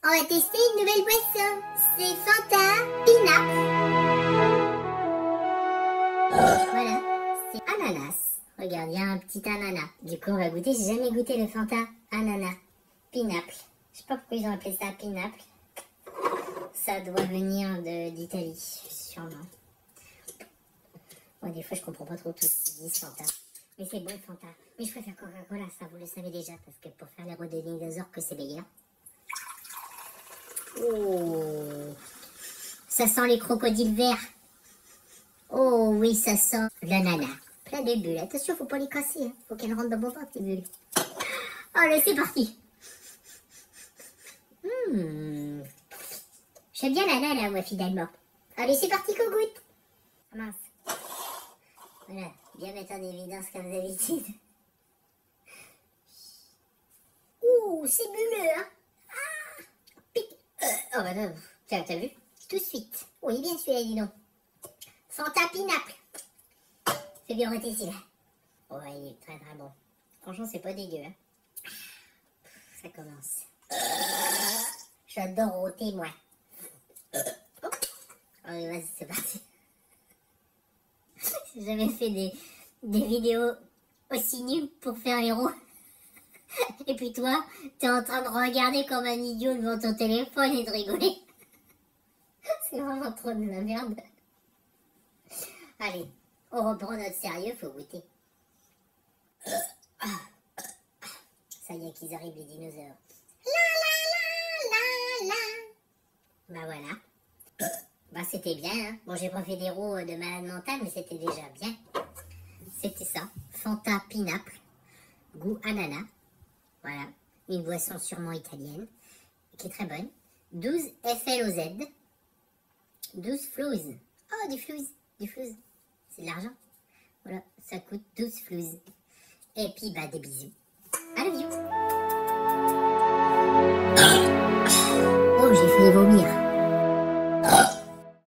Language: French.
On va tester une nouvelle boisson. C'est Fanta Pineapple. Voilà, c'est ananas. Regarde, il y a un petit ananas. Du coup, on va goûter. J'ai jamais goûté le Fanta ananas Pineapple. Je sais pas pourquoi ils ont appelé ça Pineapple. Ça doit venir d'Italie, sûrement. Bon, des fois, je comprends pas trop tout ce qu'ils disent Fanta. Mais c'est bon, Fanta. Mais je préfère Coca-Cola, ça, vous le savez déjà, parce que pour faire les routes de dinosaures, que c'est meilleur. Oh, ça sent les crocodiles verts. Oh oui, ça sent l'ananas. Plein de bulles. Attention, faut pas les casser. Hein. Faut qu'elles rentrent dans mon ventre, les bulles. Allez, c'est parti. J'aime bien l'ananas, moi, finalement. Allez, c'est parti qu'on goûte. Ah, mince. Voilà, bien mettre en évidence comme d'habitude. Ouh, c'est bulleux, hein. Ah, pique. Oh, bah non, tiens, t'as vu? Tout de suite. Oui, bien celui-là, dis donc. Fanta Pineapple. C'est bien roté, celui-là. Oh, il est très très bon. Franchement, c'est pas dégueu, hein. Ça commence. J'adore roter, moi. Oh, allez, vas-y, c'est parti. J'ai jamais fait des vidéos aussi nulles pour faire héros. Et puis toi, t'es en train de regarder comme un idiot devant ton téléphone et de rigoler. C'est vraiment trop de la merde. Allez, on reprend notre sérieux, faut goûter. Ça y est qu'ils arrivent, les dinosaures. La la la la la. Bah voilà. Bah c'était bien, hein. Bon, j'ai pas fait des roues de malade mental, mais c'était déjà bien. C'était ça. Fanta Pineapple. Goût ananas. Voilà. Une boisson sûrement italienne. Qui est très bonne. 12 FLOZ. 12 flouze. Oh, du flouze. Du flouze. C'est de l'argent. Voilà. Ça coûte 12 flouze. Et puis, bah, des bisous.